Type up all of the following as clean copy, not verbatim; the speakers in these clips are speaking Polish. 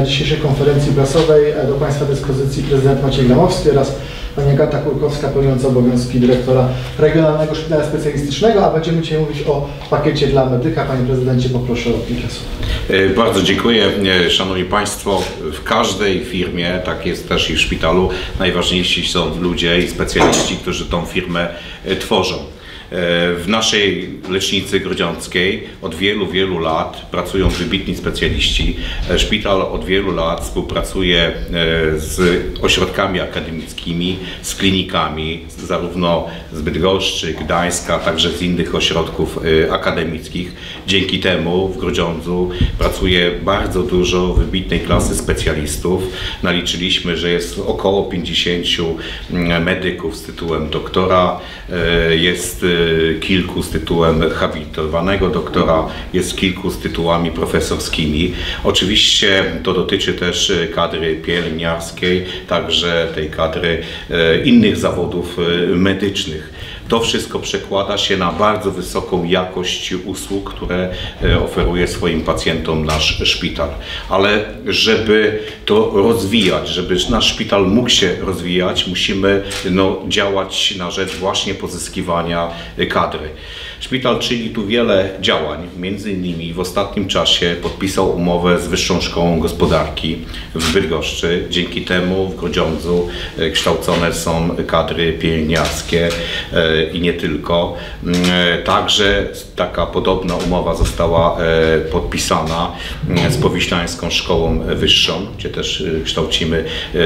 dzisiejszej konferencji prasowej do Państwa dyspozycji prezydent Maciej Gramowski oraz pani Agata Kurkowska, pełniąca obowiązki dyrektora Regionalnego Szpitala Specjalistycznego, a będziemy dzisiaj mówić o pakiecie dla medyka. Panie prezydencie, poproszę o kilka słów. Bardzo dziękuję. Szanowni Państwo, w każdej firmie, tak jest też i w szpitalu, najważniejsi są ludzie i specjaliści, którzy tą firmę tworzą. W naszej lecznicy grodziąckiej od wielu lat pracują wybitni specjaliści. Szpital od wielu lat współpracuje z ośrodkami akademickimi, z klinikami, zarówno z Bydgoszczy, Gdańska, także z innych ośrodków akademickich. Dzięki temu w Grodziądzu pracuje bardzo dużo wybitnej klasy specjalistów. Naliczyliśmy, że jest około 50 medyków z tytułem doktora, jest kilku z tytułem habilitowanego doktora, jest kilku z tytułami profesorskimi. Oczywiście to dotyczy też kadry pielęgniarskiej, także tej kadry innych zawodów medycznych. To wszystko przekłada się na bardzo wysoką jakość usług, które oferuje swoim pacjentom nasz szpital. Ale żeby to rozwijać, żeby nasz szpital mógł się rozwijać, musimy działać na rzecz właśnie pozyskiwania kadry. Szpital czyni tu wiele działań, między innymi w ostatnim czasie podpisał umowę z Wyższą Szkołą Gospodarki w Bydgoszczy. Dzięki temu w Grodziądzu kształcone są kadry pielęgniarskie i nie tylko. Także taka podobna umowa została podpisana z Powiślańską Szkołą Wyższą, gdzie też kształcimy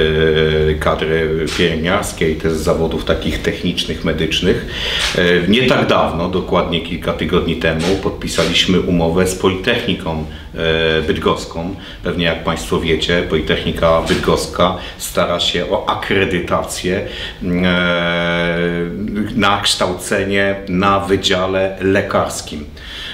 kadry pielęgniarskie i też z zawodów takich technicznych, medycznych. Nie tak dawno, dokładnie kilka tygodni temu, podpisaliśmy umowę z Politechniką Bydgoską. Pewnie jak Państwo wiecie, Politechnika Bydgoska stara się o akredytację na kształcenie na wydziale lekarskim.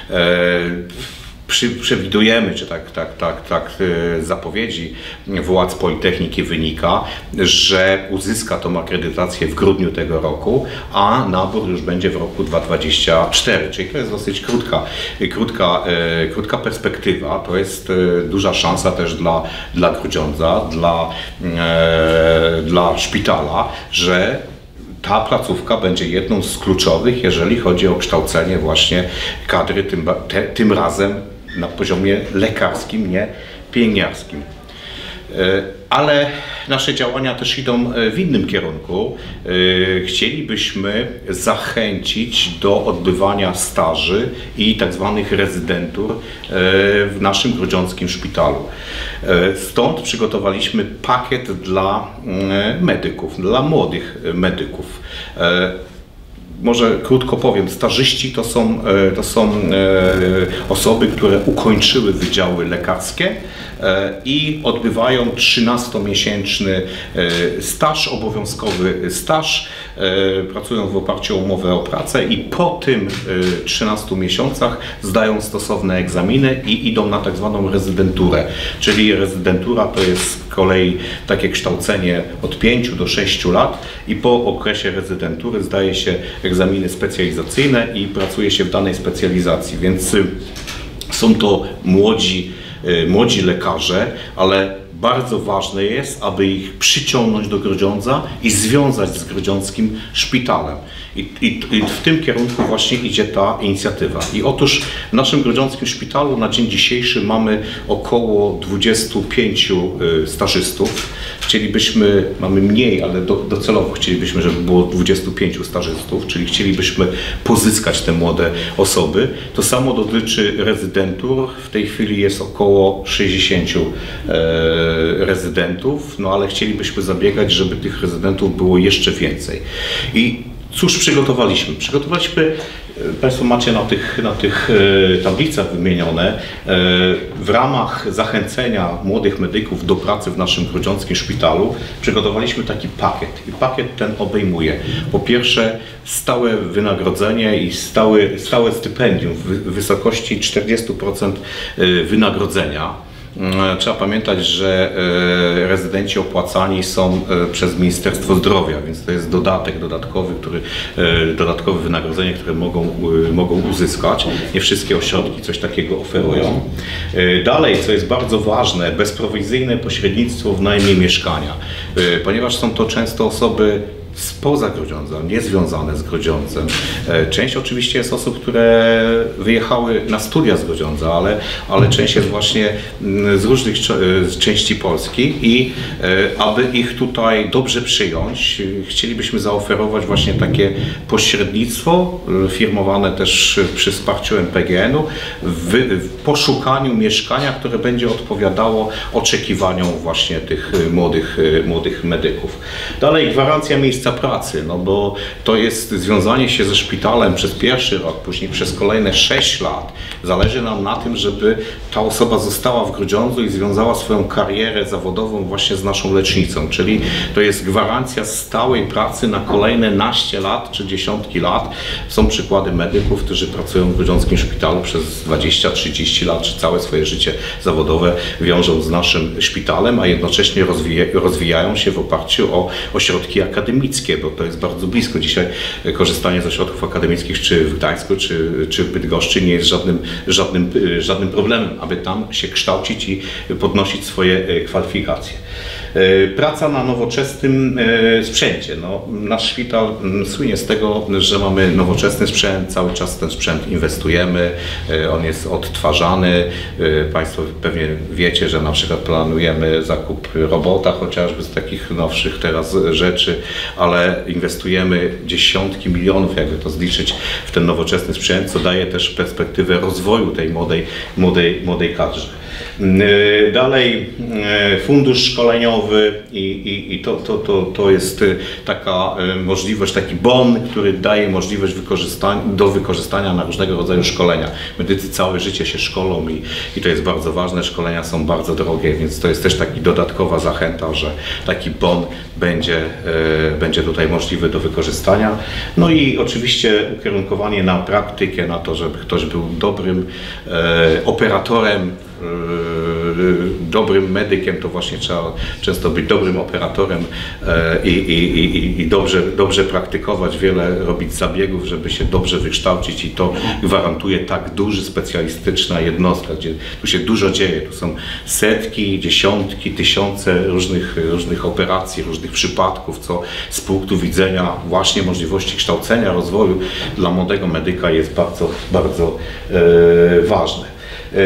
Przewidujemy, czy tak z zapowiedzi władz Politechniki wynika, że uzyska tą akredytację w grudniu tego roku, a nabór już będzie w roku 2024, czyli to jest dosyć krótka perspektywa. To jest duża szansa też dla Grudziądza, dla szpitala, że ta placówka będzie jedną z kluczowych, jeżeli chodzi o kształcenie właśnie kadry, tym razem na poziomie lekarskim, nie pielęgniarskim. Ale nasze działania też idą w innym kierunku. Chcielibyśmy zachęcić do odbywania staży i tak zwanych rezydentur w naszym grodziąckim szpitalu. Stąd przygotowaliśmy pakiet dla medyków, dla młodych medyków. Może krótko powiem, stażyści to są osoby, które ukończyły wydziały lekarskie i odbywają 13-miesięczny staż, obowiązkowy staż, pracują w oparciu o umowę o pracę i po tym 13 miesiącach zdają stosowne egzaminy i idą na tak zwaną rezydenturę. Czyli rezydentura to jest z kolei takie kształcenie od 5 do 6 lat i po okresie rezydentury zdaje się egzaminy specjalizacyjne i pracuje się w danej specjalizacji, więc są to młodzi lekarze, ale bardzo ważne jest, aby ich przyciągnąć do Grodziądza i związać z grodziąckim szpitalem. I w tym kierunku właśnie idzie ta inicjatywa. I otóż w naszym grodziąckim szpitalu na dzień dzisiejszy mamy około 25 stażystów. Mamy mniej, ale docelowo chcielibyśmy, żeby było 25 stażystów, czyli chcielibyśmy pozyskać te młode osoby. To samo dotyczy rezydentur. W tej chwili jest około 60 rezydentów, ale chcielibyśmy zabiegać, żeby tych rezydentów było jeszcze więcej. I cóż przygotowaliśmy? Państwo macie na tych tablicach wymienione, w ramach zachęcenia młodych medyków do pracy w naszym grodziąckim szpitalu przygotowaliśmy taki pakiet i pakiet ten obejmuje po pierwsze stałe wynagrodzenie i stałe stypendium w wysokości 40% wynagrodzenia. trzeba pamiętać, że rezydenci opłacani są przez Ministerstwo Zdrowia, więc to jest dodatkowe wynagrodzenie, które mogą uzyskać. Nie wszystkie ośrodki coś takiego oferują. Dalej, co jest bardzo ważne, bezprowizyjne pośrednictwo w najmie mieszkania, ponieważ są to często osoby spoza Grudziądza, niezwiązane z Grudziądzem. Część oczywiście jest osób, które wyjechały na studia z Grudziądza, ale część jest właśnie z różnych części Polski i aby ich tutaj dobrze przyjąć, chcielibyśmy zaoferować właśnie takie pośrednictwo, firmowane też przy wsparciu MPGN-u, w poszukaniu mieszkania, które będzie odpowiadało oczekiwaniom właśnie tych młodych medyków. Dalej, gwarancja miejsca pracy, no bo to jest związanie się ze szpitalem przez pierwszy rok, później przez kolejne 6 lat. Zależy nam na tym, żeby ta osoba została w Grudziądzu i związała swoją karierę zawodową właśnie z naszą lecznicą, czyli to jest gwarancja stałej pracy na kolejne naście lat czy dziesiątki lat. Są przykłady medyków, którzy pracują w grudziąckim szpitalu przez 20-30 lat, czy całe swoje życie zawodowe wiążą z naszym szpitalem, a jednocześnie rozwijają się w oparciu o ośrodki akademickie, bo to jest bardzo blisko. Dzisiaj korzystanie z ośrodków akademickich czy w Gdańsku, czy w Bydgoszczy nie jest żadnym problemem, aby tam się kształcić i podnosić swoje kwalifikacje. Praca na nowoczesnym sprzęcie. No, nasz szpital słynie z tego, że mamy nowoczesny sprzęt, cały czas ten sprzęt inwestujemy, on jest odtwarzany. Państwo pewnie wiecie, że na przykład planujemy zakup robota, chociażby z takich nowszych teraz rzeczy, ale inwestujemy dziesiątki milionów, jakby to zliczyć, w ten nowoczesny sprzęt, co daje też perspektywę rozwoju tej młodej kadrze. Dalej fundusz szkoleniowy i to jest taka możliwość, taki bon, który daje możliwość do wykorzystania na różnego rodzaju szkolenia. Medycy całe życie się szkolą i to jest bardzo ważne, szkolenia są bardzo drogie, więc to jest też taka dodatkowa zachęta, że taki bon będzie tutaj możliwy do wykorzystania. No i oczywiście ukierunkowanie na praktykę, na to, żeby ktoś był dobrym operatorem, dobrym medykiem, to właśnie trzeba często być dobrym operatorem i dobrze praktykować, wiele robić zabiegów, żeby się dobrze wykształcić i to gwarantuje tak duży, specjalistyczna jednostka, gdzie tu się dużo dzieje, tu są setki, dziesiątki, tysiące różnych operacji, różnych przypadków, co z punktu widzenia właśnie możliwości kształcenia, rozwoju dla młodego medyka jest bardzo, bardzo ważne.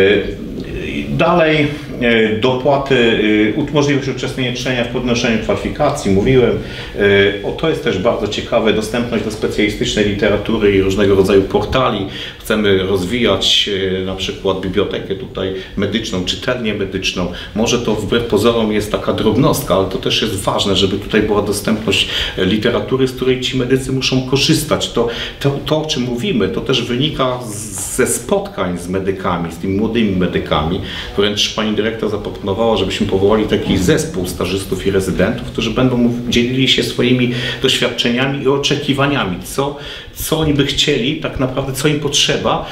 Dalej dopłaty, możliwość uczestniczenia w podnoszeniu kwalifikacji, mówiłem, to jest też bardzo ciekawe, dostępność do specjalistycznej literatury i różnego rodzaju portali. Chcemy rozwijać na przykład bibliotekę tutaj medyczną, czytelnię medyczną. Może to wbrew pozorom jest taka drobnostka, ale to też jest ważne, żeby tutaj była dostępność literatury, z której ci medycy muszą korzystać. To o czym mówimy, to też wynika ze spotkań z medykami, z tymi młodymi medykami. Wręcz pani dyrektor zaproponowała, żebyśmy powołali taki zespół stażystów i rezydentów, którzy będą dzielili się swoimi doświadczeniami i oczekiwaniami, co oni by chcieli, tak naprawdę co im potrzeba,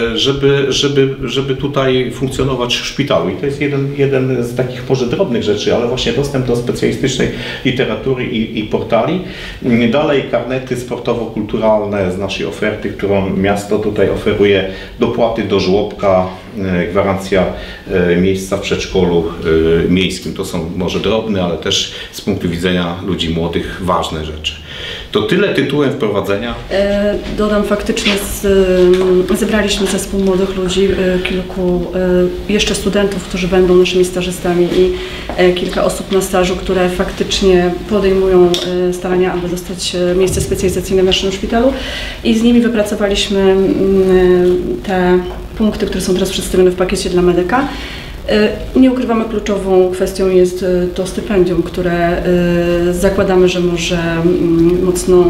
żeby tutaj funkcjonować w szpitalu. I to jest jeden z takich może drobnych rzeczy, ale właśnie dostęp do specjalistycznej literatury i portali. Dalej karnety sportowo-kulturalne z naszej oferty, którą miasto tutaj oferuje, dopłaty do żłobka, gwarancja miejsca w przedszkolu miejskim. To są może drobne, ale też z punktu widzenia ludzi młodych ważne rzeczy. To tyle tytułem wprowadzenia. Dodam, faktycznie zebraliśmy zespół młodych ludzi, kilku jeszcze studentów, którzy będą naszymi stażystami i kilka osób na stażu, które faktycznie podejmują starania, aby dostać miejsce specjalizacyjne w naszym szpitalu i z nimi wypracowaliśmy te punkty, które są teraz przedstawione w pakiecie dla medyka. Nie ukrywamy, kluczową kwestią jest to stypendium, które zakładamy, że może mocno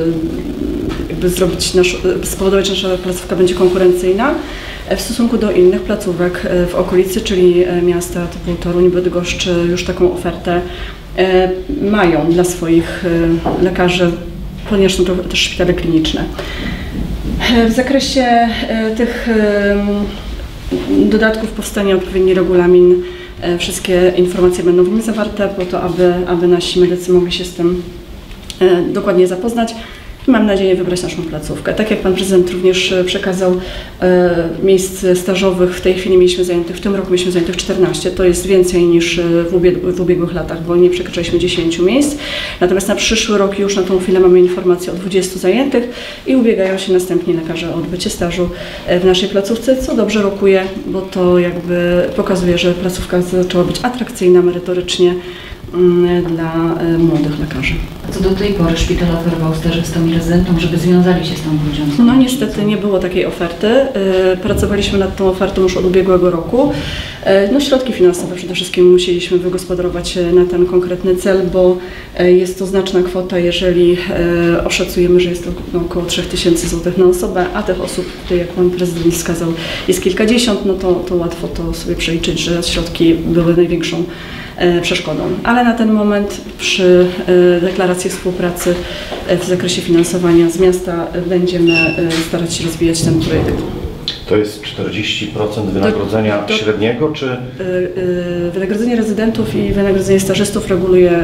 spowodować, że nasza placówka będzie konkurencyjna w stosunku do innych placówek w okolicy, czyli miasta typu Toruń, Bydgoszcz już taką ofertę mają dla swoich lekarzy, ponieważ są to też szpitale kliniczne. W zakresie tych dodatków powstanie odpowiedni regulamin. Wszystkie informacje będą w nim zawarte po to, aby nasi medycy mogli się z tym dokładnie zapoznać. Mam nadzieję wybrać naszą placówkę. Tak jak Pan Prezydent również przekazał, miejsc stażowych w tej chwili mieliśmy zajętych, w tym roku mieliśmy zajętych 14. To jest więcej niż w ubiegłych latach, bo nie przekroczyliśmy 10 miejsc. Natomiast na przyszły rok już na tą chwilę mamy informację o 20 zajętych i ubiegają się następni lekarze o odbycie stażu w naszej placówce, co dobrze rokuje, bo to jakby pokazuje, że placówka zaczęła być atrakcyjna merytorycznie dla młodych lekarzy. A co do tej pory szpital oferował stażystom i rezydentom, żeby związali się z tą grudziącką? No niestety nie było takiej oferty. Pracowaliśmy nad tą ofertą już od ubiegłego roku. No środki finansowe przede wszystkim musieliśmy wygospodarować na ten konkretny cel, bo jest to znaczna kwota, jeżeli oszacujemy, że jest to około 3000 zł na osobę, a tych osób, tutaj jak Pan Prezydent wskazał, jest kilkadziesiąt, no to łatwo to sobie przeliczyć, że środki były największą przeszkodą. Ale na ten moment przy deklaracji współpracy w zakresie finansowania z miasta będziemy starać się rozwijać ten projekt. To jest 40% wynagrodzenia średniego, czy? Wynagrodzenie rezydentów i wynagrodzenie stażystów reguluje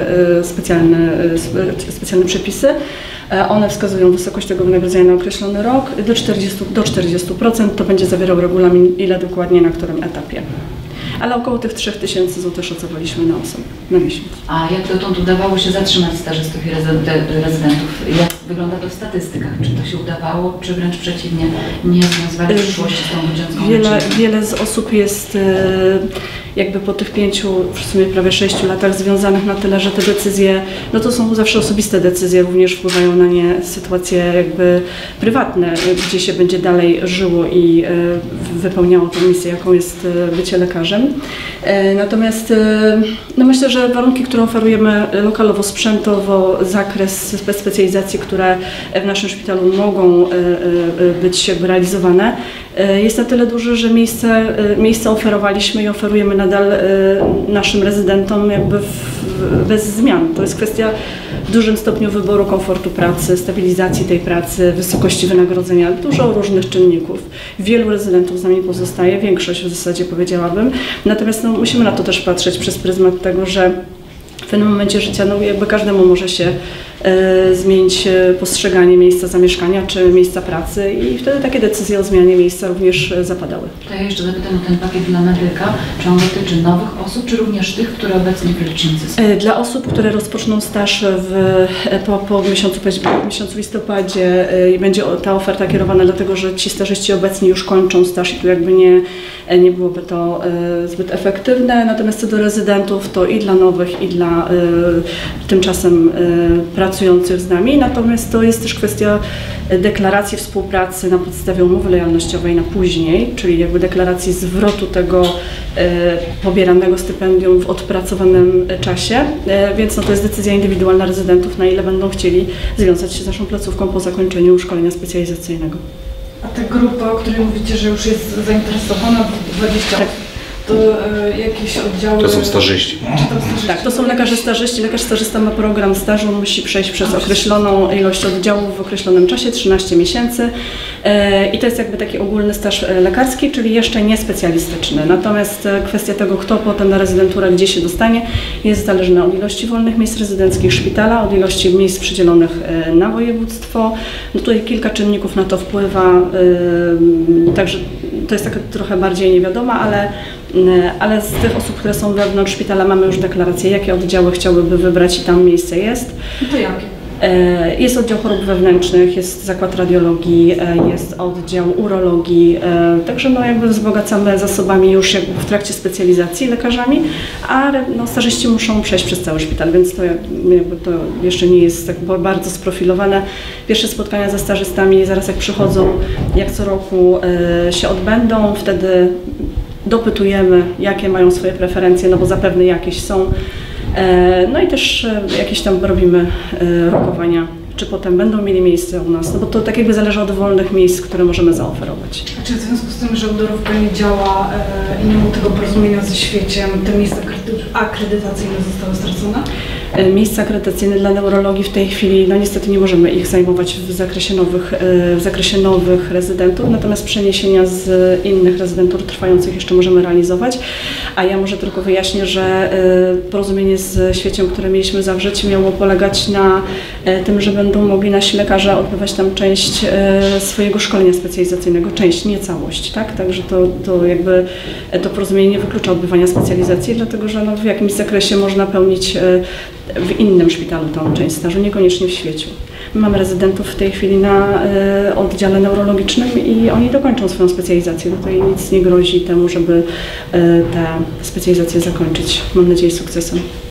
specjalne przepisy. One wskazują wysokość tego wynagrodzenia na określony rok. Do 40% to będzie zawierał regulamin, ile dokładnie na którym etapie. Ale około tych 3000 zł szacowaliśmy na osobę, na miesiąc. A jak dotąd udawało się zatrzymać stażystów i rezydentów? Jak wygląda to w statystykach? Czy to się udawało, czy wręcz przeciwnie, nie związywali w przyszłości z tą grudziącką? Wiele z osób jest jakby po tych 5, w sumie prawie 6 latach związanych na tyle, że te decyzje, no to są zawsze osobiste decyzje, również wpływają na nie sytuacje jakby prywatne, gdzie się będzie dalej żyło i wypełniało tę misję, jaką jest bycie lekarzem. Natomiast no myślę, że warunki, które oferujemy lokalowo, sprzętowo, zakres specjalizacji, które w naszym szpitalu mogą być jakby realizowane, jest na tyle duży, że miejsce oferowaliśmy i oferujemy nadal naszym rezydentom jakby bez zmian. To jest kwestia w dużym stopniu wyboru komfortu pracy, stabilizacji tej pracy, wysokości wynagrodzenia, dużo różnych czynników. Wielu rezydentów z nami pozostaje, większość w zasadzie powiedziałabym. Natomiast no, musimy na to też patrzeć przez pryzmat tego, że w pewnym momencie życia no, jakby każdemu może się zmienić postrzeganie miejsca zamieszkania czy miejsca pracy i wtedy takie decyzje o zmianie miejsca również zapadały. To ja jeszcze zapytam o ten pakiet dla medyka. Czy on dotyczy nowych osób, czy również tych, które obecnie w lecznicy są? Dla osób, które rozpoczną staż po miesiącu listopadzie i będzie ta oferta kierowana dlatego, że ci stażyści obecnie już kończą staż i tu jakby nie byłoby to zbyt efektywne. Natomiast co do rezydentów, to i dla nowych, i dla tymczasem pracujących z nami. Natomiast to jest też kwestia deklaracji współpracy na podstawie umowy lojalnościowej na później, czyli jakby deklaracji zwrotu tego pobieranego stypendium w odpracowanym czasie, więc no to jest decyzja indywidualna rezydentów, na ile będą chcieli związać się z naszą placówką po zakończeniu szkolenia specjalizacyjnego. A ta grupa, o której mówicie, że już jest zainteresowana, 20 tak. To jakieś oddziały... To są stażyści. Tak, to są lekarze stażyści. Lekarz stażysta ma program stażu, musi przejść przez określoną ilość oddziałów w określonym czasie, 13 miesięcy. I to jest jakby taki ogólny staż lekarski, czyli jeszcze nie specjalistyczny. Natomiast kwestia tego, kto potem na rezydenturę gdzie się dostanie, jest zależna od ilości wolnych miejsc rezydenckich szpitala, od ilości miejsc przydzielonych na województwo. No tutaj kilka czynników na to wpływa, także to jest taka trochę bardziej niewiadoma, ale z tych osób, które są wewnątrz szpitala, mamy już deklarację, jakie oddziały chciałyby wybrać i tam miejsce jest. No to jakie? Jest oddział chorób wewnętrznych, jest zakład radiologii, jest oddział urologii, także no jakby wzbogacamy zasobami już jakby w trakcie specjalizacji lekarzami, a no stażyści muszą przejść przez cały szpital, więc to jakby to jeszcze nie jest tak bardzo sprofilowane. Pierwsze spotkania ze stażystami zaraz jak przychodzą, jak co roku się odbędą, wtedy dopytujemy, jakie mają swoje preferencje, no bo zapewne jakieś są. No i też jakieś tam robimy rokowania, czy potem będą mieli miejsce u nas, no bo to tak jakby zależy od wolnych miejsc, które możemy zaoferować. A czy w związku z tym, że odbiorówka nie działa i nie ma tego porozumienia ze świeciem, te miejsca akredytacyjne zostały stracone? Miejsca akredytacyjne dla neurologii w tej chwili, no niestety nie możemy ich zajmować w zakresie nowych rezydentów, natomiast przeniesienia z innych rezydentur trwających jeszcze możemy realizować. A ja może tylko wyjaśnię, że porozumienie z Świeciem, które mieliśmy zawrzeć, miało polegać na tym, że będą mogli nasi lekarze odbywać tam część swojego szkolenia specjalizacyjnego, część, nie całość, tak? Także to jakby to porozumienie nie wyklucza odbywania specjalizacji, dlatego że no, w jakimś zakresie można pełnić w innym szpitalu tą część stażu, niekoniecznie w Świeciu. Mamy rezydentów w tej chwili na oddziale neurologicznym i oni dokończą swoją specjalizację. Tutaj nic nie grozi temu, żeby tę specjalizację zakończyć, mam nadzieję, sukcesem.